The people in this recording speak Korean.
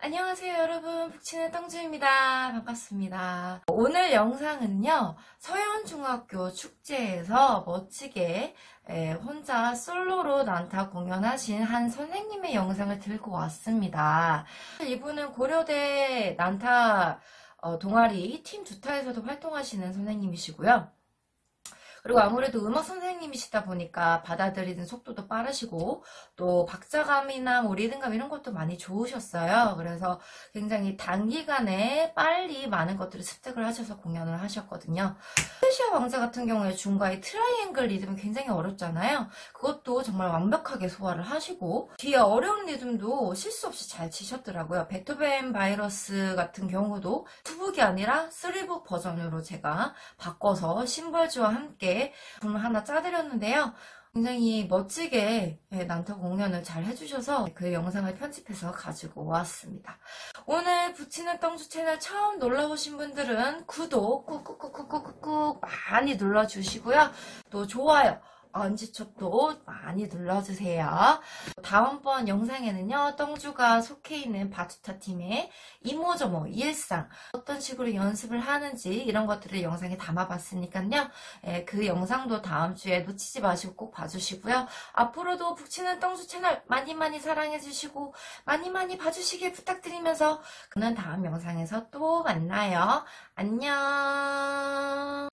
안녕하세요 여러분, 북치는 떡주입니다. 반갑습니다. 오늘 영상은요, 서현중학교 축제에서 멋지게 혼자 솔로로 난타 공연하신 한 선생님의 영상을 들고 왔습니다. 이분은 고려대 난타 동아리 팀 두타에서도 활동하시는 선생님이시고요. 그리고 아무래도 음악 선생님이시다 보니까 받아들이는 속도도 빠르시고 또 박자감이나 뭐 리듬감 이런 것도 많이 좋으셨어요. 그래서 굉장히 단기간에 빨리 많은 것들을 습득을 하셔서 공연을 하셨거든요. 페르시아 왕자 같은 경우에 중가의 트라이앵글 리듬은 굉장히 어렵잖아요. 그것도 정말 완벽하게 소화를 하시고 뒤에 어려운 리듬도 실수 없이 잘 치셨더라고요. 베토벤 바이러스 같은 경우도 2북이 아니라 3북 버전으로 제가 바꿔서 심벌주와 함께 분을 하나 짜드렸는데요. 굉장히 멋지게 난타 공연을 잘 해주셔서 그 영상을 편집해서 가지고 왔습니다. 오늘 북치는 떡주 채널 처음 놀러오신 분들은 구독 꾹꾹꾹꾹꾹꾹 많이 눌러주시고요. 또 좋아요, 엄지척도 많이 눌러주세요. 다음번 영상에는요, 떡주가 속해 있는 바투타 팀의 이모저모 일상 어떤 식으로 연습을 하는지 이런 것들을 영상에 담아봤으니까요. 그 영상도 다음 주에 놓치지 마시고 꼭 봐주시고요. 앞으로도 북치는 떡주 채널 많이 사랑해주시고 많이 봐주시길 부탁드리면서 그는 다음 영상에서 또 만나요. 안녕.